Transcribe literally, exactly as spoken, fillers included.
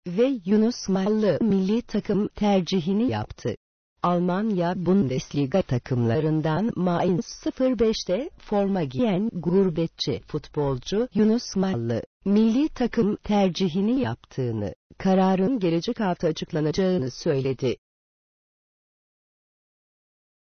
ve Yunus Mallı milli takım tercihini yaptı. Almanya Bundesliga takımlarından Mainz sıfır beşte forma giyen gurbetçi futbolcu Yunus Mallı, milli takım tercihini yaptığını, kararın gelecek hafta açıklanacağını söyledi.